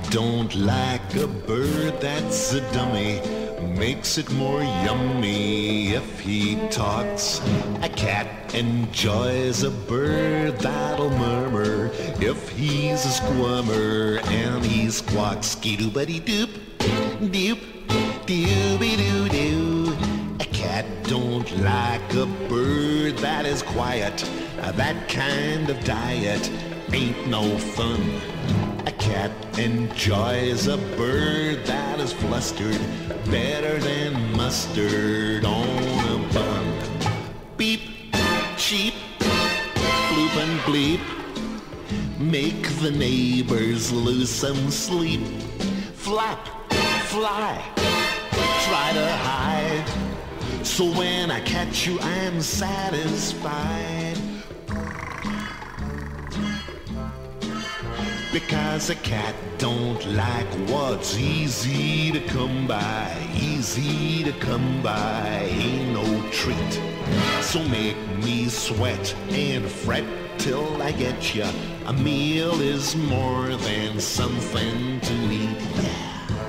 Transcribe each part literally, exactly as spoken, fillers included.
don't like a bird that's a dummy. Makes it more yummy if he talks. A cat enjoys a bird that'll murmur if he's a squirmer and he squawks. Skidoo-buddy-doop, doop, dooby-doo-doo. A cat don't like a bird that is quiet. That kind of diet ain't no fun. A cat enjoys a bird that is flustered better than mustard on a bun. Beep, cheep, bloop and bleep. Make the neighbors lose some sleep. Flap, fly, try to hide. So when I catch you, I'm satisfied. Because a cat don't like what's easy to come by. Easy to come by ain't no treat. So make me sweat and fret till I get ya. A meal is more than something to eat. Yeah.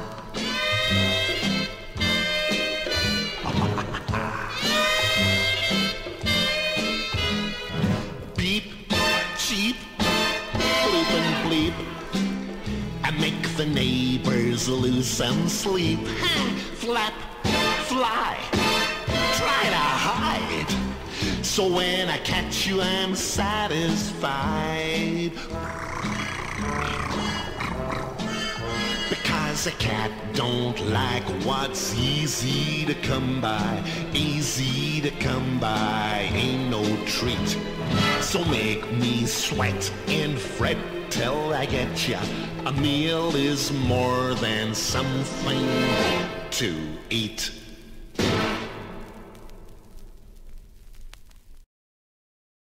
Beep, cheep, bloop and bleep. I make the neighbors lose some sleep. Flap, fly, try to hide. So when I catch you, I'm satisfied. Because a cat don't like what's easy to come by. Easy to come by ain't no treat. So make me sweat and fret till I get ya. A meal is more than something to eat.